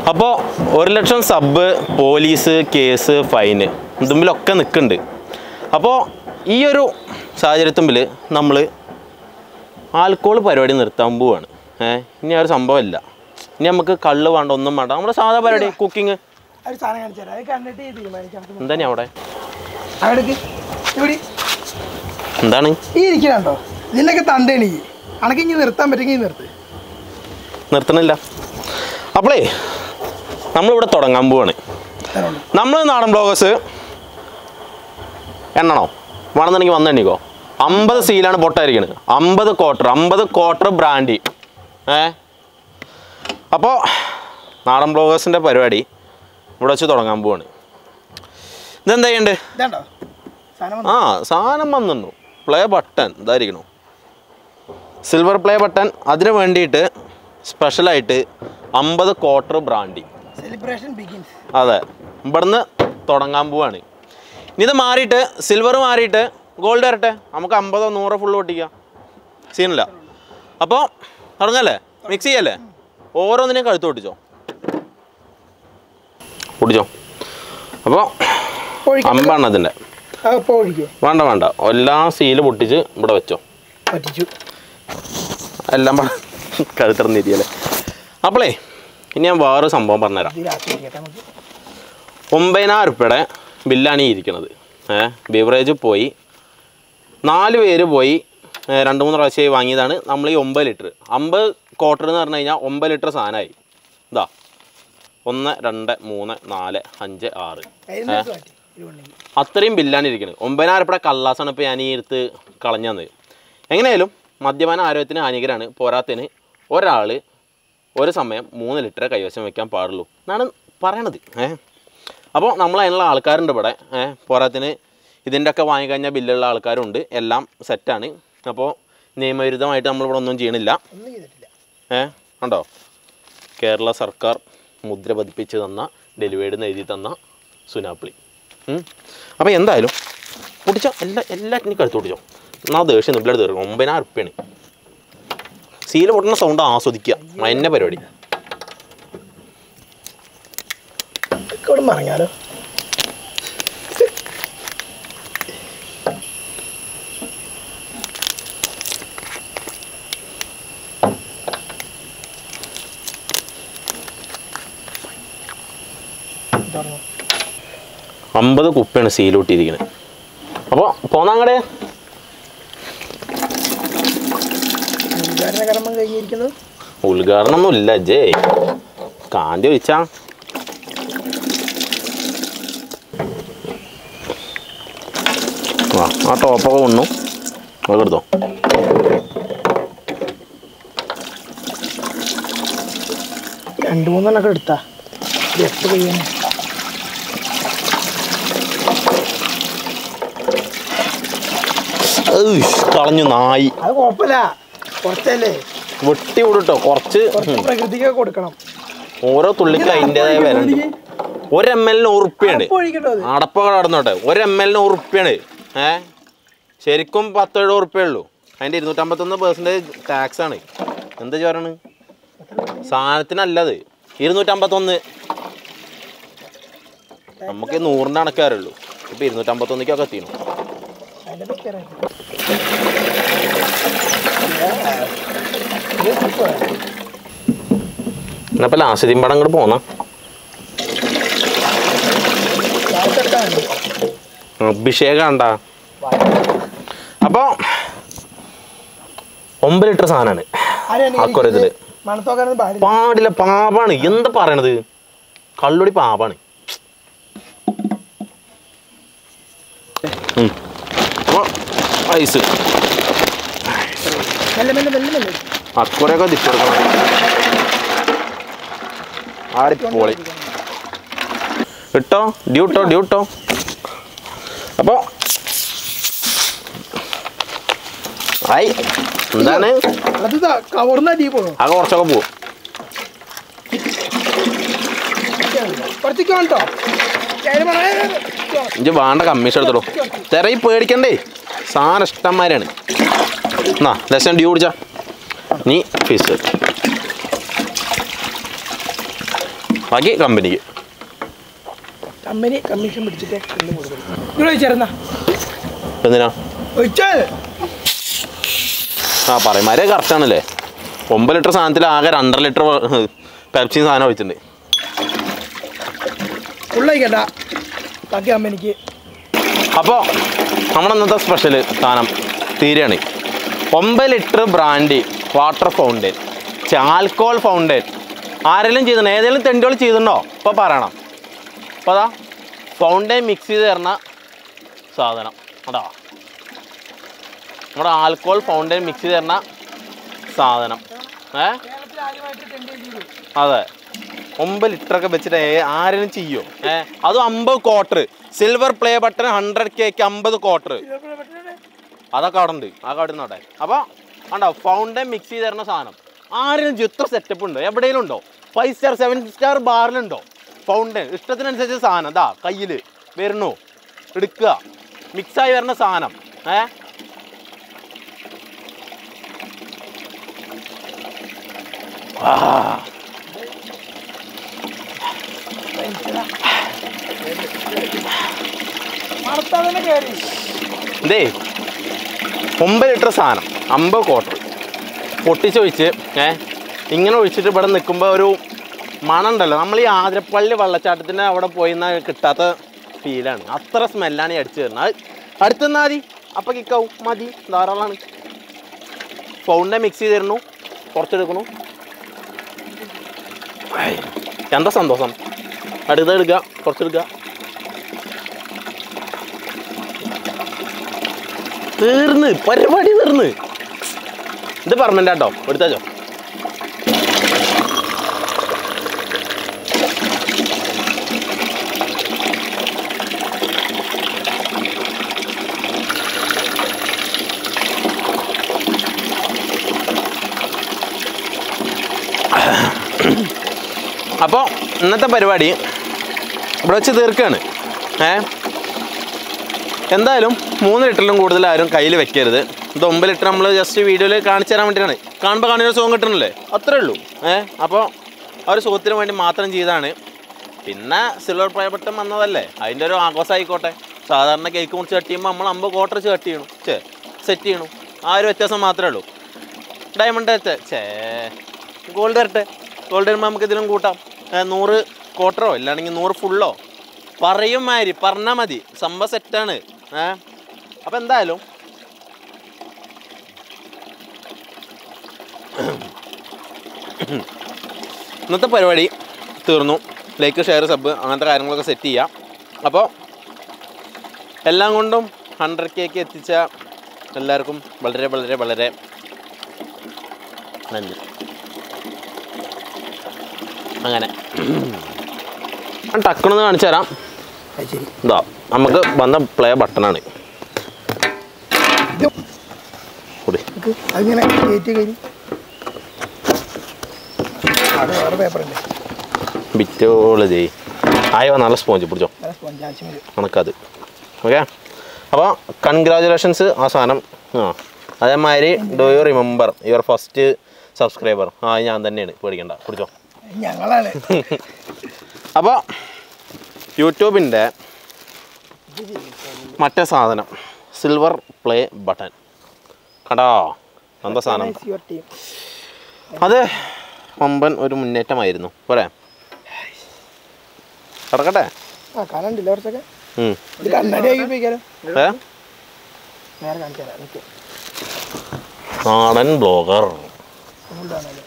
അപ്പോൾ 1 ലക്ഷം sub, police case, fine ഇതുമ്പിലൊക്കെ നിൽക്കുന്നുണ്ട്. അപ്പോൾ ഈ ഒരു സാഹചര്യത്തുമ്പിൽ നമ്മൾ ആൽക്കോൾ പരിപാടി നിർത്താൻ പോവാണ്. ഇനി ആ ഒരു സംഭവമില്ല. ഇനി നമുക്ക് കള്ള് വേണ്ട, ഒന്നും വേണ്ട, നമ്മുടെ സാധാ പരിപാടി കുക്കിങ്. എന്താണ് അവിടെ എന്താണ് ഇതിൻ്റെയൊക്കെ തണ്ടേണി അനക്ക് ഇനി നിർത്താൻ പറ്റുമെങ്കിൽ നിർത്തണില്ല. അപ്പോളേ നമ്മളിവിടെ തുടങ്ങാൻ പോവാണ്. നമ്മൾ നാടൻ ബ്ലോഗേഴ്സ് എണ്ണണോ വേണമെന്നുണ്ടെങ്കിൽ വന്നെണ്ണിക്കോ. 50 സീലാണ് പൊട്ടായിരിക്കണത്. 50 ക്വാർട്ടർ ബ്രാൻഡി. അപ്പോൾ നാടൻ ബ്ലോഗേഴ്സിൻ്റെ പരിപാടി ഇവിടെ വെച്ച് തുടങ്ങാൻ പോവാണ്. ഇതെന്താ ചെയ്യണ്ടേ? സാധനം വന്നു. പ്ലേ ബട്ടൺ ഇതായിരിക്കണോ, സിൽവർ പ്ലേ ബട്ടൺ. അതിന് വേണ്ടിയിട്ട് സ്പെഷ്യലായിട്ട് 50 ക്വാർട്ടർ ബ്രാൻഡി. അതെ, ഇവിടുന്ന് തുടങ്ങാൻ പോവാണ്. ഇനി ഇത് മാറിയിട്ട് സിൽവർ മാറിയിട്ട് ഗോൾഡ് വരട്ടെ, നമുക്ക് 50 100 ഫുള്ള് പൊട്ടിക്കാം, സീനില്ല. അപ്പോൾ തുടങ്ങല്ലേ, മിക്സ് ചെയ്യല്ലേ. ഓരോന്നിനെയും കഴുത്ത് പൊട്ടിച്ചോ. അപ്പോൾ 50 എണ്ണത്തിൻ്റെ വേണ്ട എല്ലാ സീല് പൊട്ടിച്ച് ഇവിടെ വെച്ചോ. എല്ലാം കഴുത്തിറന്നിരിക്കല്ലേ. അപ്പോളേ ഇനി ഞാൻ വേറൊരു സംഭവം പറഞ്ഞുതരാം. 9,000 രൂപയുടെ ബില്ലാണ് ഈ ഇരിക്കുന്നത്. ബിവറേജ് പോയി 4 പേര് പോയി 2-3 പ്രാവശ്യമായി വാങ്ങിയതാണ് നമ്മൾ ഈ 9 ലിറ്റർ. 50 ക്വാർട്ടർ എന്ന് പറഞ്ഞു കഴിഞ്ഞാൽ 9 ലിറ്റർ സാധനമായി. ഇതാ 1 2 3 4 5 6 അത്രയും ബില്ലാണ് ഇരിക്കുന്നത്. 9,000 രൂപയുടെ കള്ളാസാണ് ഇപ്പോൾ ഞാൻ ഈ എടുത്ത് കളഞ്ഞത്. എങ്ങനെയായാലും മദ്യപാന ആരോഗ്യത്തിന് ഹാനികരമാണ്. പോരാത്തതിന് ഒരാൾ ഒരു സമയം 3 ലിറ്റർ കൈവശം വയ്ക്കാൻ പാടുള്ളൂ എന്നാണ് പറയണത്. അപ്പോൾ നമ്മൾ അതിനുള്ള ആൾക്കാരുണ്ട് ഇവിടെ. പോരാത്തതിന് ഇതിൻ്റെയൊക്കെ വാങ്ങിക്കഴിഞ്ഞാൽ ബില്ലുള്ള ആൾക്കാരുണ്ട്. എല്ലാം സെറ്റാണ്. അപ്പോൾ നിയമവിരുദ്ധമായിട്ട് നമ്മളിവിടെ ഒന്നും ചെയ്യണില്ല. കണ്ടോ, കേരള സർക്കാർ മുദ്ര പതിപ്പിച്ച് തന്ന, ഡെലിവേർഡ് എഴുതി തന്ന സുനാപ്പിളി. അപ്പോൾ എന്തായാലും പൊട്ടിച്ചോ, എല്ലാറ്റിനും കഴുത്ത് പൊട്ടിച്ചോ. എന്നാൽ ദേഷ്യം നിബിളോട് തീർക്കും. 9,000 രൂപയാണ്. സീല് പൊട്ടുന്ന സൗണ്ട് ആസ്വദിക്കുക, മഞ്ഞ പരിപാടി. പറഞ്ഞാലോ അമ്പത് കുപ്പിയാണ് സീലൂട്ടിയിരിക്കുന്നത്. അപ്പോൾ പോന്നങ്ങടെ ഉദ്ഘാടനം ഒന്നുമില്ല. ജേ കാന്തി വെച്ചാ ആ ടോപ്പൊക്കെ കൊണ്ടു എടുത്തോ. രണ്ട് മൂന്നെണ്ണൊക്കെ എടുത്താ കളഞ്ഞു നായി. അത് കുഴപ്പമില്ല, കുറച്ചല്ലേ വെട്ടി വിടട്ടോ. കുറച്ച് പ്രകൃതിക്കൊക്കെ കൊടുക്കണം. ഓരോ തുള്ളിക്ക് അതിൻ്റെതായ വില ഉണ്ട്. 1 ml 100 റുപ്യാണ്. അടപ്പൊക്കെ നടന്നോട്ടെ. 1 ml 100 റുപ്യാണ്. ശരിക്കും 10-70 റുപ്യേ ഉള്ളൂ. അതിൻ്റെ 251% ടാക്സ് ആണ്. എന്താ ചോറാണ് സാധനത്തിനല്ലത്. 251. നമുക്ക് 100ൻ്റെ കണക്കാറുള്ളൂ. ഇപ്പം 251-ക്കൊക്കെ എത്തിയിരുന്നു. എന്നപ്പോൾ ലാസ്റ്റ് പടം കൂടെ പോന്ന അഭിഷേകം ഉണ്ടാ. അപ്പോൾ 9 ലിറ്റർ സാധനമാണ് അക്വറിയത്തില്. പാടില്ല, പാപാണ്. എന്താ പറയണത്, കള്ളുടി പാപാണ്. അപ്പോൾ ഐസ് അക്വറിയൊക്കെ തിരിച്ചെടുക്കണം. ആടിപ്പോളി ഇട്ടോ, ഡ്യൂട്ടോ. അപ്പോൾ ആയി എന്താണ് ആ കുറച്ചൊക്കെ പോവും. ഇഞ്ച് വേണ്ട കമ്മീഷൻ എടുത്തോളൂ. തിരയി പേടിക്കണ്ടേ, സാധനം ഇഷ്ടന്മാരാണ്. എന്നാ ലേശം ഡ്യൂ കുടിച്ചാ നീ ഫീസ് ബാക്കി കമ്പനിക്ക്. കമ്പനി കമ്മീഷൻ പിടിച്ചിട്ട് ഇവിടെ ചോദിച്ചായിരുന്നാ എന്തിനാ ചോദിച്ചാൽ ആ പറയുമാരെ കറക്റ്റാണല്ലേ. 9 ലിറ്റർ സാധനത്തിൽ ആകെ 2.5 ലിറ്റർ പെപ്സി സാധനം ഒഴിച്ചിട്ടുണ്ട്. ഫുള്ളായിക്കണ്ട ബാക്കി കമ്പനിക്ക്. അപ്പോൾ നമ്മുടെ ഇന്നത്തെ സ്പെഷ്യൽ സാധനം തീരെയാണ്. 9 litre brandy water fountain, alcohol fountain. ആരെങ്കിലും ചെയ്തിട്ടുണ്ടോ? ഏതെങ്കിലും തെണ്ടുകൾ ചെയ്തിട്ടുണ്ടോ? ഇപ്പോൾ പറയണം. അപ്പോൾ അതാ ഫൗണ്ടൻ മിക്സ് ചെയ്ത് തരുന്ന സാധനം അതാ നമ്മുടെ ആൽക്കോഹോൾ ഫൗണ്ടൻ മിക്സ് ചെയ്ത് തരുന്ന സാധനം. അതെ 9 ലിറ്ററൊക്കെ വെച്ചിട്ട് ആരെങ്കിലും ചെയ്യോ? അതും 50 quarter silver play button 100K 50 quarter. അതൊക്കെ അവിടെ ഉണ്ട്. ആ അവിടെ നിന്നോട്ടെ. അപ്പോൾ ഉണ്ടോ ഫൗണ്ടൻ മിക്സ് ചെയ്ത് തരുന്ന സാധനം ആരെങ്കിലും എത്ര സെറ്റപ്പ് ഉണ്ടോ? എവിടെയെങ്കിലും ഉണ്ടോ? 5 സ്റ്റാർ 7 സ്റ്റാർ ബാറിലുണ്ടോ ഫൗണ്ടൻ? ഇഷ്ടത്തിനനുസരിച്ച് സാധനം അതാ കയ്യിൽ വരുന്നു, എടുക്കുക, മിക്സായി വരുന്ന സാധനം. ഇതേ 9 ലിറ്റർ സാധനം 50 ക്വാർട്ടർ പൊട്ടിച്ചൊഴിച്ച് ഇങ്ങനെ ഒഴിച്ചിട്ട് ഇവിടെ നിൽക്കുമ്പോൾ ഒരു മണം ഉണ്ടല്ലോ. നമ്മൾ ഈ ആതിരപ്പള്ളി വെള്ളച്ചാട്ടത്തിൻ്റെ അവിടെ പോയി കിട്ടാത്ത ഫീലാണ്. അത്ര സ്മെല്ലാണ് ഈ അടിച്ചു തരുന്നത്. അത് അടുത്തുനിന്നാൽ മതി, അപ്പം കിക്കാവും, മതി, ധാരാളമാണ്. ഫൗണ്ടൻ മിക്സ് ചെയ്ത് തരുന്നു, കുറച്ചെടുക്കണു. എന്താ സന്തോഷം. അടുത്തെടുക്കുക, കുറച്ചെടുക്കുക. തീർന്ന് പരിപാടി തീർന്ന്. ഇത് പെർമനൻ്റ് കേട്ടോ, എടുത്താച്ചോ. അപ്പോൾ ഇന്നത്തെ പരിപാടി ഇവിടെ വെച്ച് തീർക്കുകയാണ്. എന്തായാലും 3 ലിറ്ററിലും കൂടുതൽ ആരും കയ്യിൽ വെക്കരുത്. ഇത് 9 ലിറ്റർ നമ്മൾ ജസ്റ്റ് വീഡിയോയിൽ കാണിച്ചു തരാൻ വേണ്ടിയിട്ടാണ്. കാണുമ്പോൾ കാണുന്ന സുഖം കിട്ടണല്ലേ, അത്രേ ഉള്ളൂ. അപ്പോൾ ആ ഒരു സുഖത്തിന് വേണ്ടി മാത്രം ചെയ്താണ്. പിന്നെ സിൽവർ പ്ലേ ബട്ടൺ വന്നതല്ലേ, അതിൻ്റെ ഒരു ആഘോഷമായിക്കോട്ടെ. സാധാരണ കേക്ക് മുറിച്ച് കട്ട് ചെയ്യുമ്പോൾ നമ്മൾ 50 ക്വാർട്ടർ കട്ട് ചെയ്യണം, സെറ്റ് ചെയ്യണം. ആ ഒരു വ്യത്യാസം മാത്രമേ ഉള്ളൂ. ഡയമണ്ട് ഗോൾഡ് വരട്ടെ. ഗോൾഡ് വരുമ്പോൾ നമുക്ക് ഇതിലും കൂട്ടാം. 100 ക്വാർട്ടറോ ഇല്ലാണെങ്കിൽ 100 ഫുള്ളോ പറയും മാതിരി പറഞ്ഞാൽ മതി. സംഭവം സെറ്റാണ്. അപ്പം എന്തായാലും ഇന്നത്തെ പരിപാടി തീർന്നു. ലൈക്ക്, ഷെയർ, സബ് അങ്ങനത്തെ കാര്യങ്ങളൊക്കെ സെറ്റ് ചെയ്യാം. അപ്പോൾ എല്ലാം കൊണ്ടും 100K എത്തിച്ച എല്ലാവർക്കും വളരെ വളരെ വളരെ നന്ദി. അങ്ങനെ ഞാൻ ടക്കണെന്ന് കാണിച്ചു തരാം. ഇതാ നമുക്ക് വന്ന പ്ലേ ബട്ടണാണ്. ബിറ്റോള് ചെയ് ആയോ, നല്ല സ്പോഞ്ച് പിടിച്ചോ കണക്കത്. ഓക്കെ, അപ്പോൾ കൺഗ്രാജുലേഷൻസ് ആ സാധനം. അതേമാതിരി do you remember your first subscriber? ഞാൻ തന്നെയാണ്, പേടിക്കണ്ട, പിടിച്ചോ. ഞങ്ങളാണ്. അപ്പോൾ യൂട്യൂബിൻ്റെ മറ്റേ സാധനം സിൽവർ പ്ലേ ബട്ടൺ കണ്ടോ, എന്താ സാധനം. അത് വമ്പൻ ഒരു മുന്നേറ്റമായിരുന്നു. പോരെ, കിടക്കട്ടെ. നാടൻ ബ്ലോഗർ.